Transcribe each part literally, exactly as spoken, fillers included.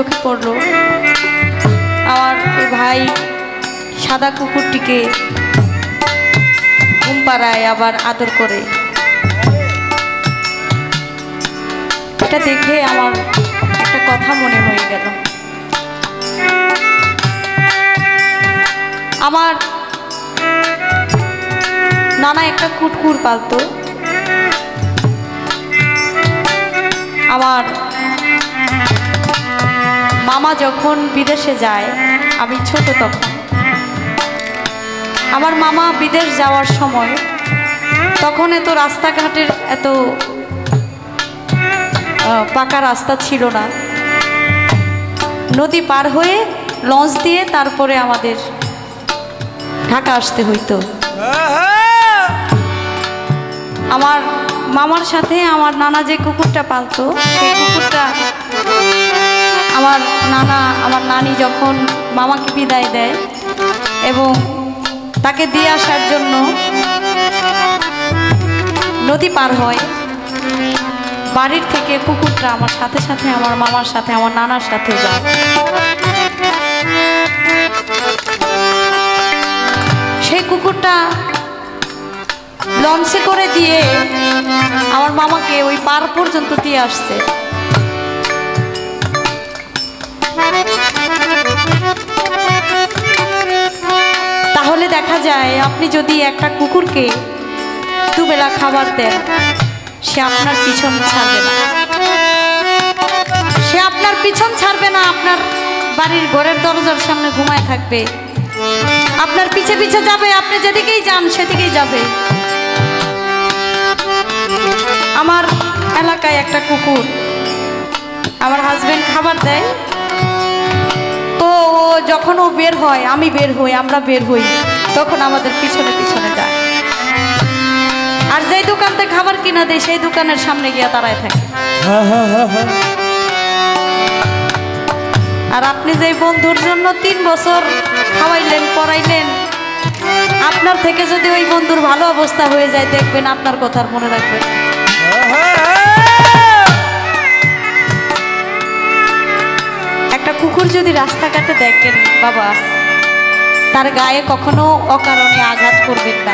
চোখে পড়লো আমার এই ভাই সাদা কুকুরটিকে ঘুম পাড়ায় আবার আদর করে। এটা দেখে আমার একটা কথা মনে হয়ে গেল। আমার নানা একটা কুকুর পালতো। আমার মামা যখন বিদেশে যায়, আমি ছোট তখন, আমার মামা বিদেশ যাওয়ার সময় তখন এত রাস্তাঘাটের এত পাকা রাস্তা ছিল না, নদী পার হয়ে লঞ্চ দিয়ে তারপরে আমাদের ঢাকা আসতে হইতো। আমার মামার সাথে আমার নানা যে কুকুরটা পালতো, সেই কুকুরটা আমার নানা আমার নানি যখন মামাকে বিদায় দেয় এবং তাকে দিয়ে আসার জন্য নদী পার হয়, বাড়ির থেকে কুকুরটা আমার সাথে সাথে আমার মামার সাথে আমার নানার সাথে যায়। সেই কুকুরটা লঞ্চে করে দিয়ে আমার মামাকে ওই পার পর্যন্ত দিয়ে আসছে। তাহলে দেখা যায় আপনি যদি একটা কুকুরকে দুবেলা খাবার দেন, সে আপনার পিছন ছাড়বে না, সে আপনার পিছন ছাড়বে না, আপনার বাড়ির ঘরের দরজার সামনে ঘুমায় থাকবে, আপনার পিছে পিছে যাবে, আপনি যেদিকেই যান সেদিকেই যাবে। আমার এলাকায় একটা কুকুর, আমার হাজবেন্ড খাবার দেয়, তো ও যখন ও বের হয়, আমি বের হই, আমরা বের হই, তখন আমাদের পিছনে পিছনে যায়। আর যেই দোকানতে খাবার কিনা দেয় সেই দোকানের সামনে গিয়ে দাঁড়ায় থাকে। আর আপনি যে বন্ধুর জন্য তিন বছর খাওয়াইলেন পড়াইলেন, আপনার থেকে যদি ওই বন্ধুর ভালো অবস্থা হয়ে যায়, দেখবেন আপনার কথা মনে রাখবেন। একটা কুকুর যদি রাস্তাঘাটে দেখেন বাবা, তার গায়ে কখনো অকারণে আঘাত করবেন না।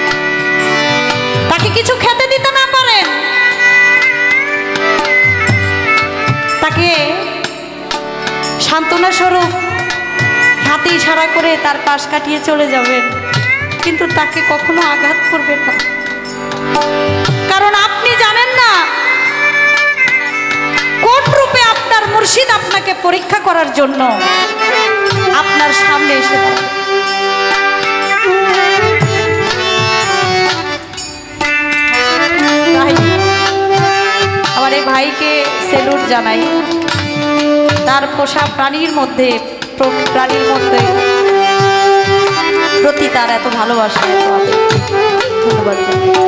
তাকে কিছু খেতে দিতে না পারেন, তাকে সান্ত্বনা স্বরূপ হাতে ইশারা করে তার পাশ কাটিয়ে চলে যাবেন, কিন্তু তাকে কখনো আঘাত করবেন না। কারণ আপনি জানেন না কোন রূপে আপনার মুর্শিদ আপনাকে পরীক্ষা করার জন্য আপনার সামনে এসে দাঁড়াবে। আমার এই ভাইকে সেলুট জানাই, তার পোষা প্রাণীর মধ্যে প্রাণীর মধ্যে প্রতি তার এত ভালোবাসা, এত ধন্যবাদ।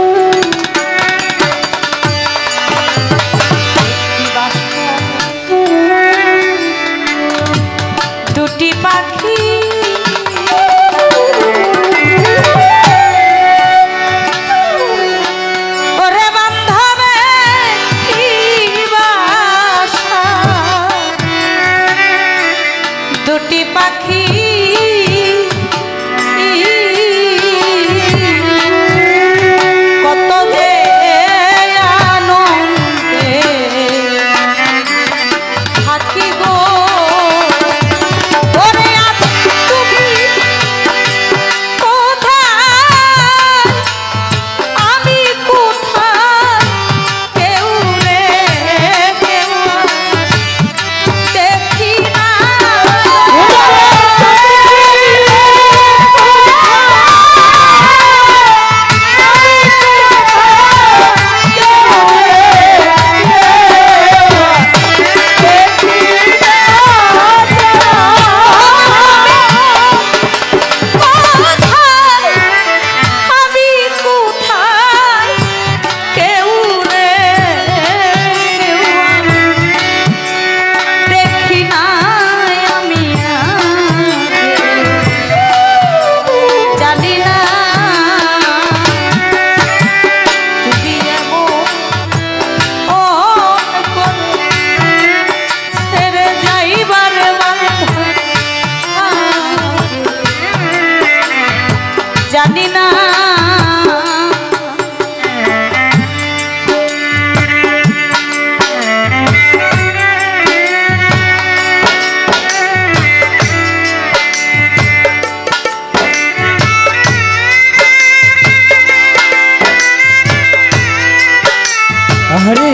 দুটি পাখি দুটি পাখি কত আরে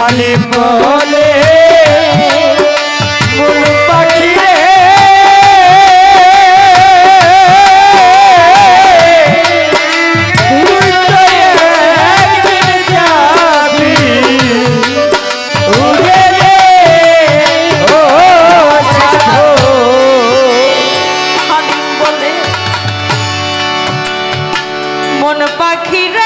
জালি বলে মন পাখি রে তুই তো একদিন যাবি উড়ে রে ও সাধু হালিম বলে মন পাখি রে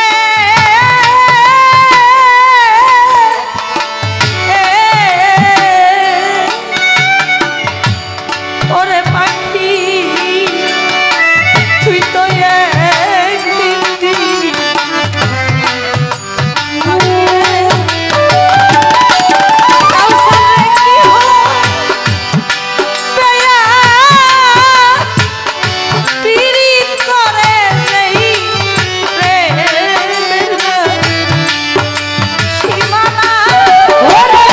ওরে পাখি তুই তো একদিন দিবি কাউসারে কি হলো বেয়া পীড়িত করে নেই প্রেমের সীমানা ওরে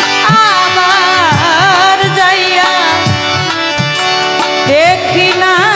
দেখি না